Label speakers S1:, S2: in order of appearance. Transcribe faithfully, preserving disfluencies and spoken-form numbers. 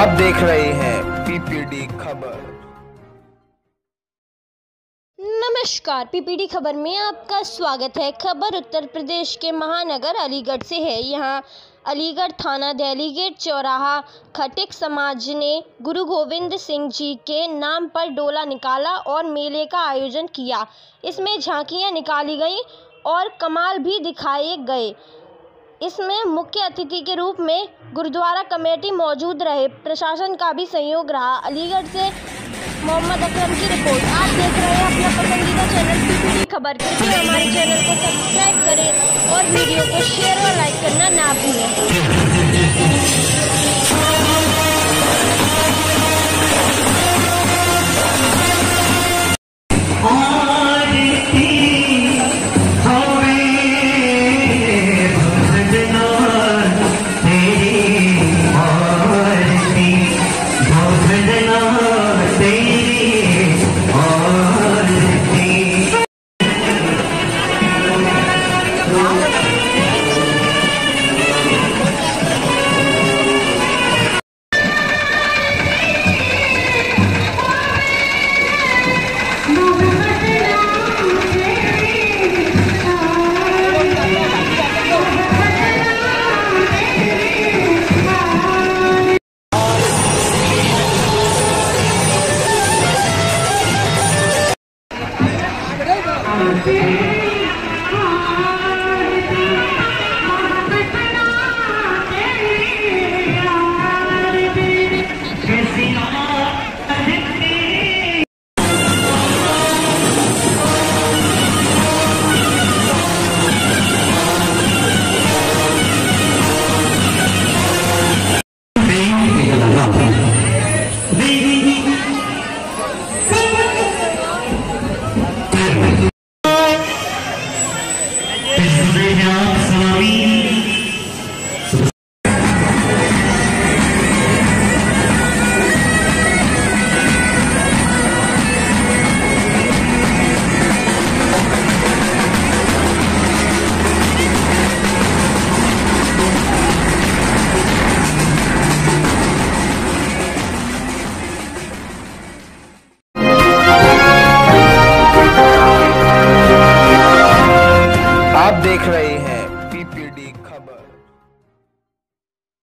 S1: आप देख रहे हैं पीपीडी खबर।
S2: नमस्कार, पीपीडी खबर में आपका स्वागत है। खबर उत्तर प्रदेश के महानगर अलीगढ़ से है। यहाँ अलीगढ़ थाना डेलीगेट चौराहा खटिक समाज ने गुरु गोविंद सिंह जी के नाम पर डोला निकाला और मेले का आयोजन किया। इसमें झांकियाँ निकाली गईं और कमाल भी दिखाए गए। इसमें मुख्य अतिथि के रूप में गुरुद्वारा कमेटी मौजूद रहे। प्रशासन का भी सहयोग रहा। अलीगढ़ से मोहम्मद अकरम की रिपोर्ट। आप देख रहे हैं अपना पसंदीदा चैनल पीपीडी खबर। कृपया हमारे चैनल को सब्सक्राइब करें और वीडियो को शेयर और लाइक करना ना भूलें।